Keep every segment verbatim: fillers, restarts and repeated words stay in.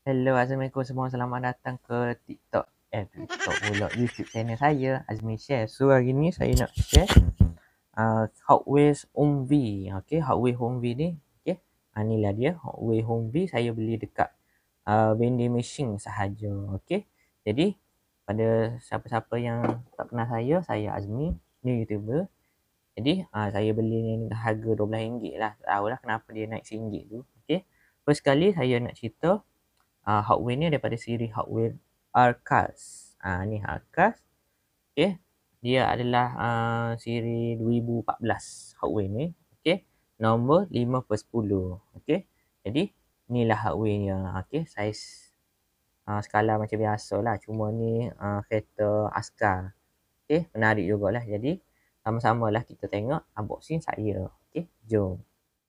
Hello, Assalamualaikum semua. Selamat datang ke TikTok. Eh, TikTok pula. YouTube channel saya, Azmi Share. So, hari ni saya nak share uh, Hot Wheels Humvee. Okay, Hot Wheels Humvee ni. Okay, uh, ni lah dia. Hot Wheels Humvee saya beli dekat uh, vending machine sahaja. Okay, jadi pada siapa-siapa yang tak kenal saya, saya Azmi, ni YouTuber. Jadi, uh, saya beli ni harga dua belas ringgit lah. Tak tahulah kenapa dia naik RM satu tu. Okay, first kali saya nak cerita uh, Hot Wheels ni daripada siri Hot Wheels R-Cars. Ah uh, ni R-Cars. Okey. Dia adalah uh, siri dua ribu empat belas Hot Wheels ni. Okey. Nombor lima per sepuluh. Okey. Jadi inilah Hot Wheels dia. Okey, saiz uh, skala macam biasalah. Cuma ni uh, kereta askar. Okey, menarik jugalah. Jadi sama-samalah kita tengok unboxing saya. Okey, jom.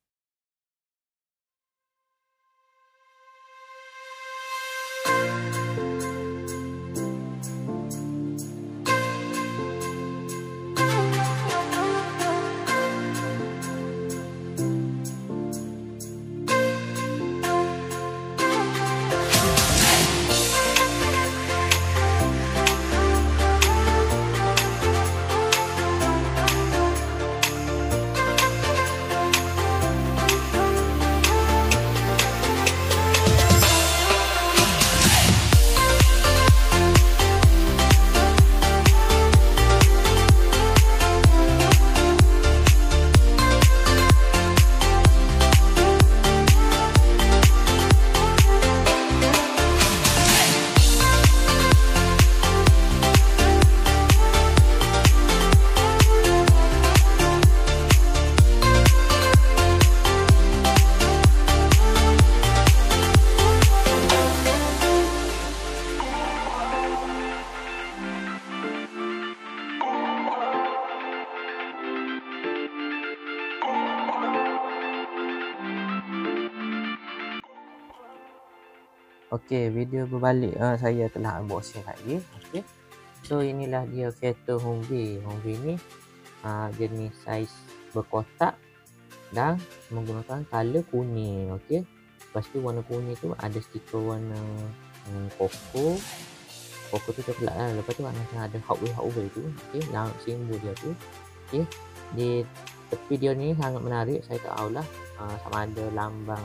Okey, video berbalik uh, saya telah unboxing lagi. Okey. So inilah dia kereta Humvee. Humvee ni uh, jenis saiz berkotak dan menggunakan color kuning. Okey. Lepas tu warna kuning tu ada stiker warna um, koko. Koko tu coklat lah. Lepas tu warna ada Hot Wheels Hot Wheels tu. Okey, yang simbol dia tu. Okey. Di tepi dia ni sangat menarik. Saya tak tahulah uh, sama ada lambang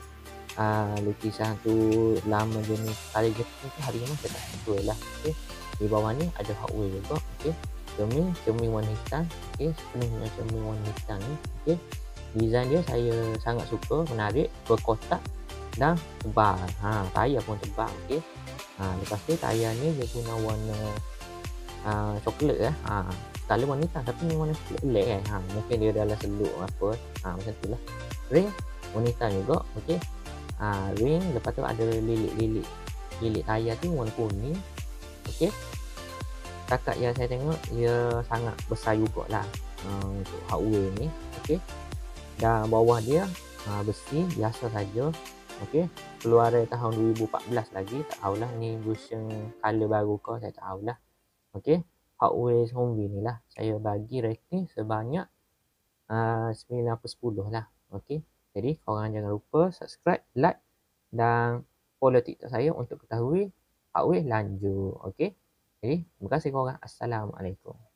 Uh, lukisan tu lama jenis kali Jepun tu hari ni saya tak betul lah. Okay. Di bawah ni ada Hot Wheels juga. Okay. Cermin, cermin warna hitam. Okay. Sepenuhnya cermin warna hitam ni. Okay. Design dia saya sangat suka, menarik, berkotak dan tebal. Ha, tayar pun tebal. Okay. Ha, lepas tu tayar ni dia guna warna uh, coklat lah. Ha, color warna hitam tapi ni warna coklat pelik kan. Ha, mungkin dia dalam seluk apa. Ha, macam tu lah. Ring warna hitam juga. Okay. Ah, ring, lepas tu ada lilit-lilit lilit tayar tu warna kuning. Okey, kakak yang saya tengok dia sangat besar jugalah uh, untuk Hot Wheels ni. Okey, dan bawah dia uh, besi biasa saja. Okey, keluaran tahun dua ribu empat belas lagi, tak tahulah ni version color baru ke, saya tak tahulah. Okey, Hot Wheels Humvee ni lah saya bagi rating sebanyak uh, sembilan per sepuluh lah. Okey, jadi korang jangan lupa subscribe, like dan follow TikTok saya untuk ketahui Hot Wheels lanjut. Okey. Jadi terima kasih korang. Assalamualaikum.